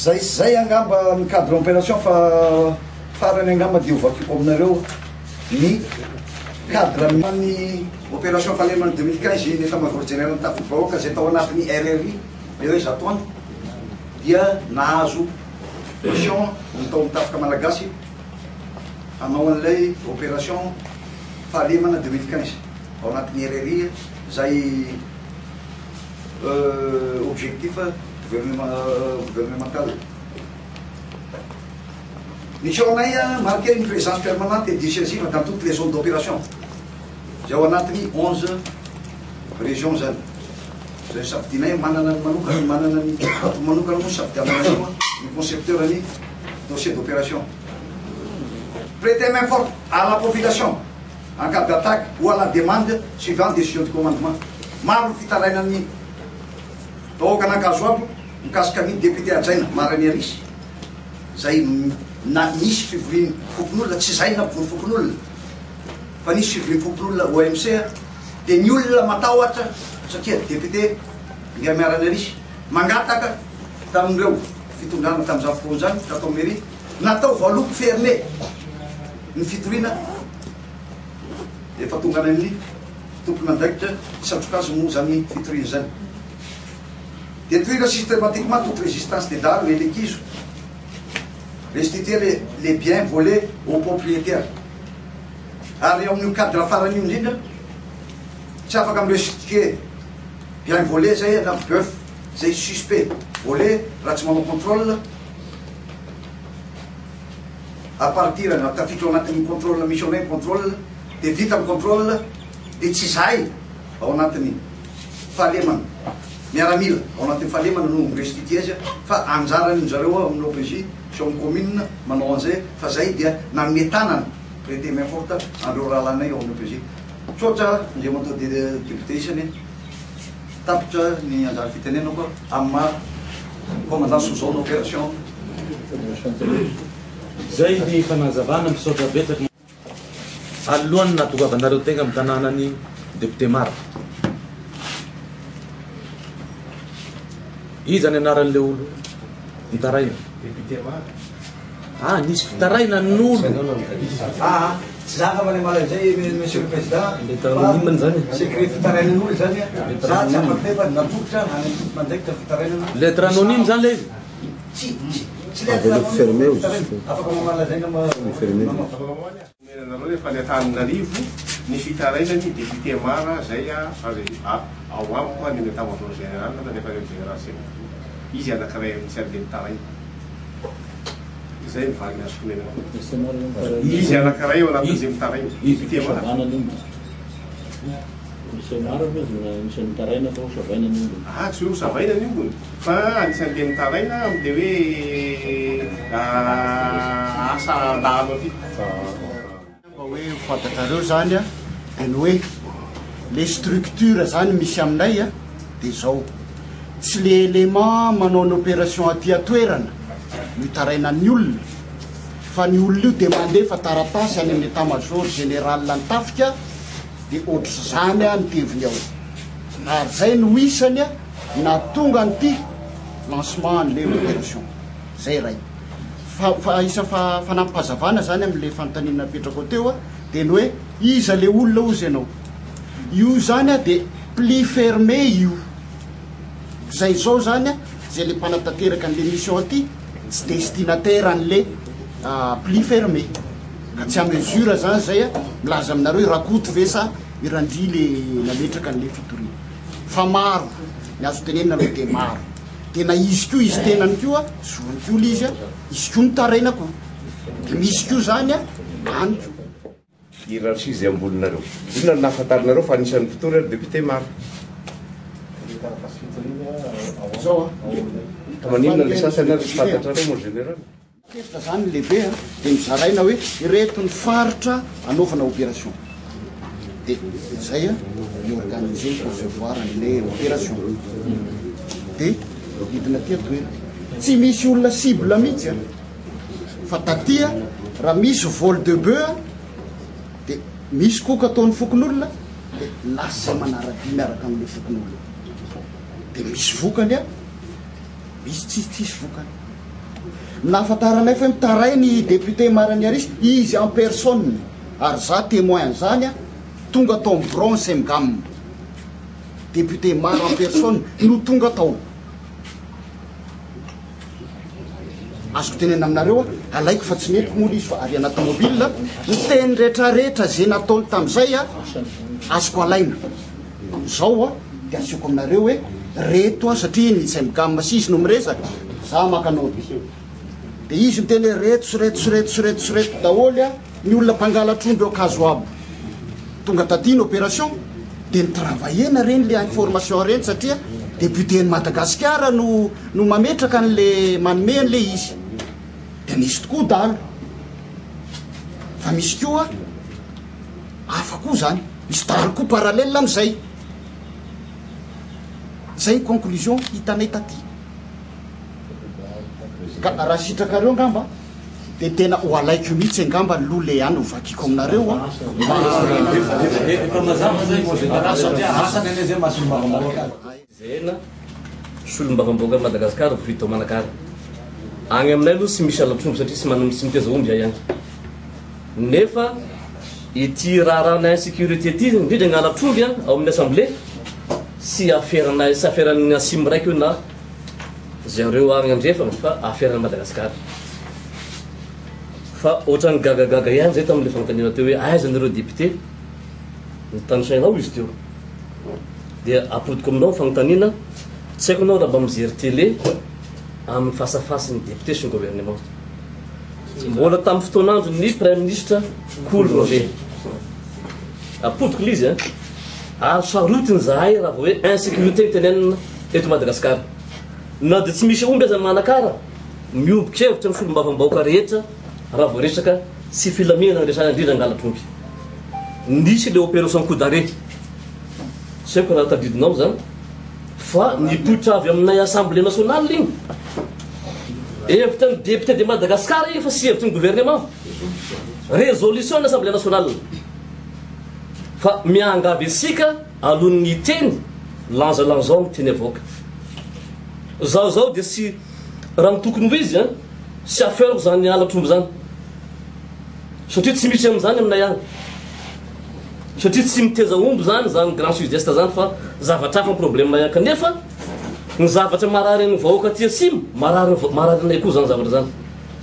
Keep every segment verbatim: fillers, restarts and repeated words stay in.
zay zay angamba ny cadre opération fa farany angamba dia ovakiko aminareo ny cadre ny opération falemana deux mille quinze ny état-major général ny tafibahoaka zay tao anatin'ny R R I le hoe zato andro dia nahazo mission ny tao mitafika malagasy hanao an'ilay opération fahalemana deux mille quinze ao anatin'ny R R I zay objectif gouvernemental. Mission a marqué une présence permanente et décisive dans toutes les zones d'opération. J'ai anatin'ny onze régions zany. Zay safidianay manana ny manokana manana ny manokana moa safidianana ny concepteur ny dossier d'opération. Prêter main forte à la population en cas d'attaque ou à la demande suivant décision du commandement. Maro fitarainan'ny vahoaka anankazo aby mikasika ny député ajaina marany arisy zay na nisy fivoriany fokon'olona tsy zay na vory fokon'olona fa nisy fivoriany fokon'olona O M C dia ny olona matahotra satria député ngia miarany arisy mangataka tamin'ireo fitondrana tamin'izany fotoana zany tatao mairie natao voaloko fermé ny fitoriana efa tonga an'ny tompony andraikitra satrokazy moa zany fitoriana zany. Détruire systématiquement toute résistance des dalles et des quises. Restituer les, les biens volés aux propriétaires. Ary amin'ny cadre farany indrindra tsy afaka amin'ny restituer bien volé zay na bœuf zay suspect volé raha tsy manao contrôle à partir na tafiditra ao anatin'ny contrôle missionnaire contrôle dia vita amin'ny contrôle dia tsy zay ao anatin'ny fahalemana miaramila ao anatin'ny fahalemana no restituer azy fa anjarany zareo amin'ny O P J sy amin'ny commune manao an'izay fa zay dia nanome tanana prêter main forte andreo rahalanay ao amin'ny O P J tsotra nzay manao de député isany tapitra ny anjara fitenenako amin'ny commandant sous zone opération zay ny fanazavana misaotra betsaka alohany natokavanareo tegna amin'ny tanànany député Mara. Iza ny anaran'le olo nitaraina? Député Mara. Ah, nisy fitaraina n'olo. Ah, tsy zaka manamala zay monsieur le président. Lettre anonyme zany. Secret fitarainan'olo zany. Za tsy afaka fa napoitra mandraikitra fitarainan'olo. Lettre anonyme zany le izy? Tsy, tsy lettre fermé afaka mamala zay na fermé. Menanareo rehefa ny Antananarivo ny fitarainany député Mara zay ao amiko ny état-major général na rehefa le général Sena. Izy anankiray amin'ny tsy arde mitaraina. Zay mivalina azo menanareo. Izy anankiray ao anatin'izay mitaraina député Mara. Ah, tsy ho savaina ny ombony fa anisan'le mitaraina amin'le hoe asa lalo aty. Hoe fantatrareo zany a dia ny hoe les structures zany misy aminay a dia zao tsy le élément manao ny opération aty atoerana mitarainan'ny olona fa ny olona io dia mandefa taratasy any amin'ny état-major général ny tafika dia ohatra zany a ny teviny ao ary zay no isany a na tonga nyty lancement an'le opération zay ray fa isa fa fanampahazavana zany amin'le fanontaniana napetrako teo a dia ny hoe iza le olona ozy ianao io zany a dia pli fermé io zay zao zany a zay le mpanatanteraka an'le mission aty tsy destinataire an'le pli fermé ka tsy a mesure zany zay a milaza aminareo rakoto ve sa irandry le nametraka an'le fitoriana fa maro ny azo tenenina aloha dia maro tena izy ko izy tenany ko a zony ko le izy a izy ko mitaraina ko dia misy ko zany a any ko hiérarchie zay amboninareo inona ny nahafantarinareo fa anisan'ny fitorana député Mara zao ka maninona le sasany ary tsy fantatrareo mon général kefitra zany lehibe a dia mizaraina hoe ireto ny faritra anaovana opération dia zay a miorganiser concevoir an'le opération dia hidina ty atoera tsy misy olona cible mihitsy a fa tatya raha misy vol de bœuf dia misy koka ataon'ny fokon'olona dia lasa manaraky miaraka amin'le fokon'olona dia misy vokany a misy tsisy tsisy vokany nahafantaranay fa mitaray ny député Maraniaris izy en personne ary za témoin zany a tonga tao amin'ny bronze mgam député Mara en personne no tonga tao azoko tenena aminareo a alaiko fa tsy metiko mola izy fa ary anaty mobile ny teny rehetrarehetra zay nataony tamin'izay a azoko alaina zao a de asioko aminareo hoe reto a satria ny mgam sy izy no miresaka za makanody de izy miteny reto sy reto sy reto sy reto sy reto daholy a ny olona mpangalatromby eo akazo aby tonga tatiny opération de nitravaillena reny le information reny satria député ny Madagasikara no no mametraka an'le manome an'le izy de nisy tokoa dalo fa misy koa hafa koa zany misy dalo koa parallèle am'izay zay conclusion hitanay taty ka raha sitrakareo ngamba de tena ho alaiko mihitsy angamba lo le any hovakiko aminareo a zena solombavam-boaka Madagasikara vito manakara agny aminay aloha sy misy alatromby satria sy manana sy miteza omby ihany nefa ity raharahana insécurité ty indrindra gny alatromby a ao amin'ny assemblée sy affairana sy affairany asimo raiky io na zareo agny andrefa fa affairany Madagasikara fa ohatrany gagagaga ihany zay tamin'le fanontaniana teo hoe aiza nareo député nitanosainao izy teo dia apodiko aminao fanontaniana tsy haiko anao raha mba mijery télé amin'ny face-à-face ny député sy ny gouvernement mbola tamin'ny fotoanandro ny premier ministre Koul Roger apodiko lizy a ary sarotiny zahay raha hoe insécurité tenenina eto Madagasikara na de tsy misy omby aza manakara miombo-kevitra ny solombavam-bahoaka rehetra raha vao resaka sy filamina resana indrindra angalatromby nisy le opération coup d'arrêt tsy haiko raha tadidinao zany fa nipoitra avy aminay assemblée nationale igny hevitra ny député de Madagasikara igny fa sy hevitra ny gouvernement résolution ny assemblée nationale fa miangavy asika alohan'ny teny lanzalanzao ny teny avoaka zao zao de sy raha mitokony ho izy a sy aferako zany alatromby zany satria tsy misy am'zany aminay agny satria tsy miteza omby zany zany grand sud-est zany fa zavatra hafa ny problème ihany kanefa ny zavatra marary ny vahoaka aty asimo marary marary anay koa zany zavatra zany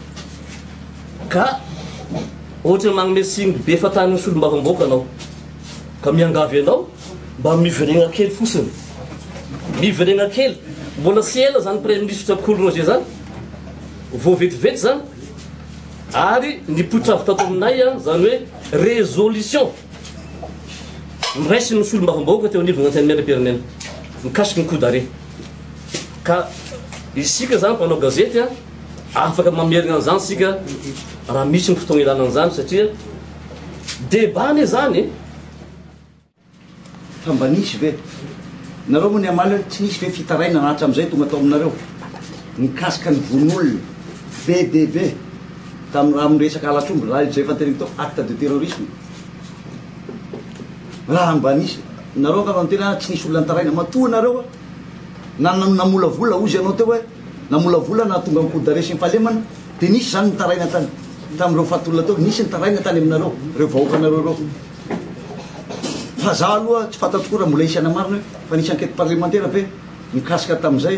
ka ohatra magnome signe be fatany ny solombavam-bahoaka anao ka miangavy anao mba miveregna kely fosiny miveregna kely mbola sy ela zany premier ministre Koul Roger zany vao vetivety zany ary nipoitra avy tato aminay a zany hoe résolution miraisy ny solombavam-bahoaka teo anivona anteny miaram-pirenena mikasiky ny coup d'arrêt ka isika zany mpanao gazety a afaka mamerina an'izany sika raha misy ny fotoagna ilana an'izany satria débat ne zany fa mba nisy ve nareo moa ny amaly hoe tsy nisy ve fitaraina nahatra am'izay tonga atao aminareo nikasika ny von'olona V D V tamin'ny raha miresaka alatromby raha zay fanteniny tao acte de terrorisme raha mba nisy nareo ngamba mitena tsy nisy olona nitaraina matoa nareo a na namola vola ozy anao teo hoe namola vola na tonga ny coup d'arrêt sy ny fahalemana de nisy zany nitaraina tany tamin'ireo fatolona teo nisy nitaraina tany aminareo reo vahoaka nareo reo fa za aloha tsy fanta tokoa raha mbola isy ana marina fa nisy enquête parlementaire ve mikasika tamin'izay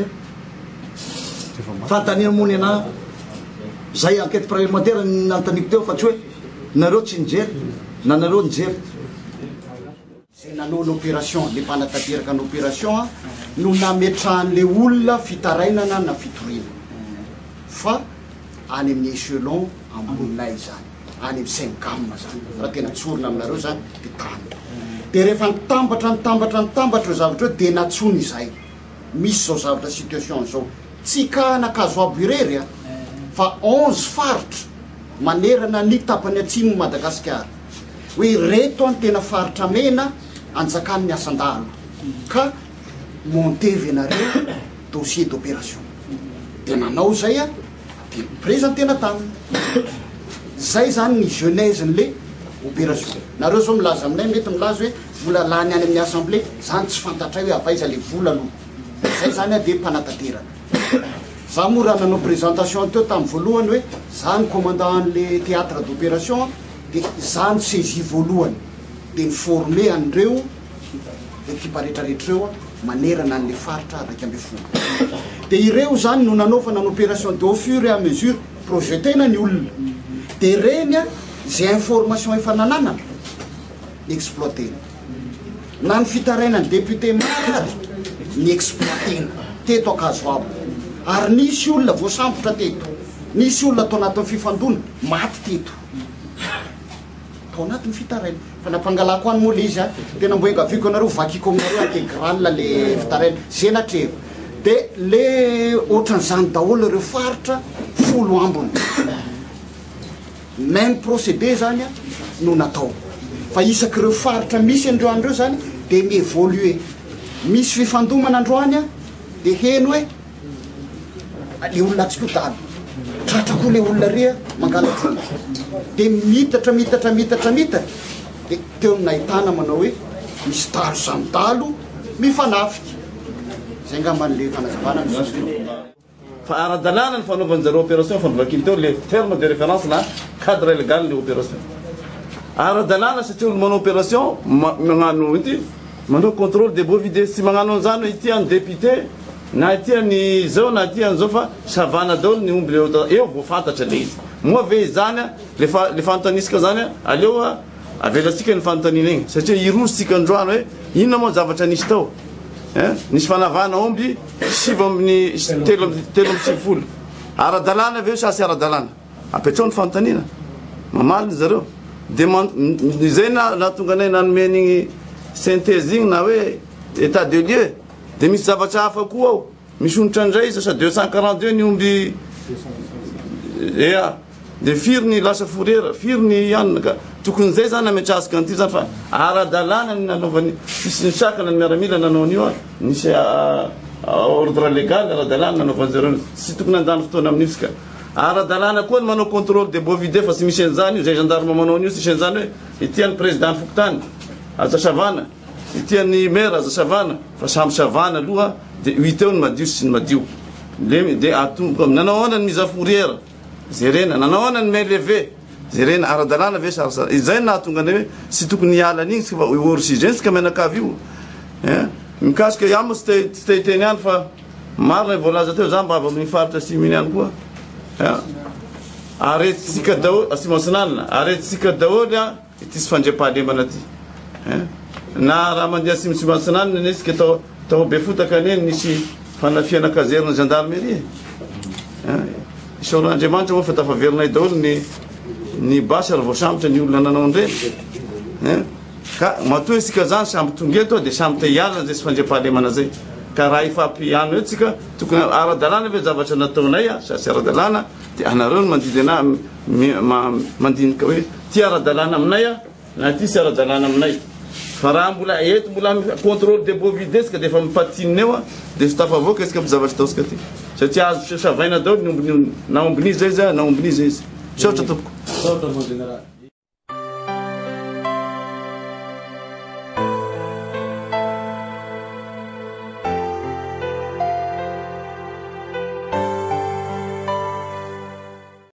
a fantaniana moa ny ana zay enquête parlementaire nantaniko teo fa tsy hoe nareo tsy nijery na nareo nijery zay nanao l'opération le mpanatanteraka ny opération a no nametrahan'le olona fitarainana na fitorina fa any amin'ny échelon amboninay zany any amin'ny syngam zany raha tena tsorona aminareo zany de tany de rehefa nitambatra nitambatra nitambatra zavatra eo de natsony izay misy zao zavatra situation zao tsy ka nakazo abo irery a fa onze faritra manerana ny tapany atsimo Madagasikara hoe reto any tena faritra mena anjakany ny asandalo ka montevy anareo dossier d'opération de nanao zay a de présentena taminy zay zany ny genèse n'le opération nareo zao milaza aminay mety milaza hoe vola lany any amin'ny assemblée zany tsy fantatray hoe avaiza le vola aloha zay zany a de mpanataterana za moa raha nanao présentation teo tamin'ny voalohany hoe za ny commandan'le théâtre d'opération dia za ny saisi voalohany dia nyforme an'ireo ekipa rehetrarehetrareo manerana an'le faritra araiky amby folo dia ireo zany no nanaovana ny opération de au fur et à mesure projetena ny olona dia reny a zay information efa nananana exploitena na ny fitarainany député mara ny exploitena teto akazo abo ary nisy olona voasambotra teto nisy olona atao anatin'ny fifandona maty teto atao anatin'ny fitaraina fa nampangalako any moa le izy a tena mbo engaviko anareo vakiko aminareo intégrale le fitaraina zenatrero dia le ohatran'izany daholo ireo faritra folo ambony même procédé zany a no natao fa isaky ireo faritra misy androan'ireo zany dia miévoluer misy fifandomana androany a dia heno hoe le olona tsy kodalo tratrako le olona rea mangalatrony dia mitatra mitatra mitatra mitatra dia teo nahitana manao hoe misy talo samy talo mifanafika zay ngamban'le fanazavana fa ara-dalàna ny fanaovan'zareo opération fanovakiny teo le terme de référence na cadre légal le opération ara-dalàna satria olo manao opération magnano ity manao contrôle de bovide sy magnano an'izany ity any député na ity any zao na ity an'izao fa savana daholo ny omby le eo vo fantatra le izy moa ve zany a le fanotanisika zany a aleo a avelatsika ny fanotanina igny satria irositsika androano hoe inona moa zavatra nisy tao nisy fanavana omby sivy amin'ny telo telo amby sivifolo ara-dalàna aveo sasy ara-dalàna apetrao ny fanotanina mamaliny zareo dia zay na tonga anay nanome an'igny synthèse igny na hoe état de lieu dia misy zavatra hafa koa ao misy onitra andray izy sa deux cent quarante-deux ny omby ea dia firy ny lasa forera firy ny anina ka tokony zay zany ametrahasika an'ity zany fa ara-dalàna ny nanaovany misy ny sakana ny miaramila nanao an'io a nisy ordre légal ara-dalàna nanaovan'zareo tsy tokony andany fotoana amin'io ka ara-dalàna koa ny manao contrôle de bovide fa tsy misy an'izany io zay gendarme manao an'io sisy an'izany hoe ity any président fokotany aza savana ity any maire aza savana fa samby savana aloha dia huit eo ny madio sy ny madio le dia atomboka nanao ahoana ny mise à fourrière zay rena nanao ahoana ny main levé zay rena ara-dalàna ve sarasara izay nahatonga anay hoe sy tokony hiala an'igny sika fa orsige sika menakavy io mikasika iah moa tsy te hiteny any fa marina voalaza teo za mba avy amin'ny faritra siminy any koa aretsika daholo asimasinanina aretsika daholy a ity sy fandriam-pahalemana ty na raha mandeha simisimasinanina nesika tao tao be fotaka aneny nisy fanafiana kazerina gendarmerie isaoran'andriamanitra moa fa tafaverinay daholo ny ny basy ary voasambotra ny olona nanao an'ireny ka matoa isika zany samby tongeto dia samby te hialana zay sy fandriam-pahalemana zay ka raha ifampiano eo tsika tokony ara-dalàna ve zavatra nataonay a sasy ara-dalàna dia anareo no mandidy ana mandinika hoe ty ara-dalàna aminay a na ty sy ara-dalàna aminay fa raha mbola eto mbola contrôle de bovidesika dia efa mipatinina eo a dia sy tafavoaka isika amizavatra taosika ty satria azo savaina daholo na ombinizy zay izy na ombinizy izy saotra tompoko